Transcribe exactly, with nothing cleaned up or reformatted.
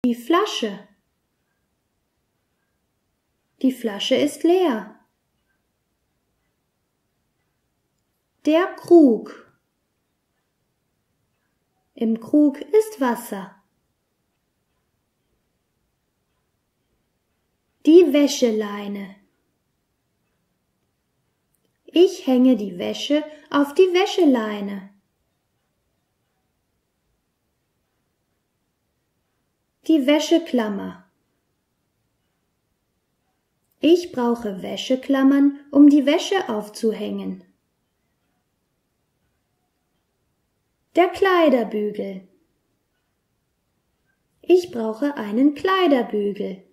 Die Flasche. Die Flasche ist leer. Der Krug. Im Krug ist Wasser. Die Wäscheleine. Ich hänge die Wäsche auf die Wäscheleine. Die Wäscheklammer. Ich brauche Wäscheklammern, um die Wäsche aufzuhängen. Der Kleiderbügel. Ich brauche einen Kleiderbügel.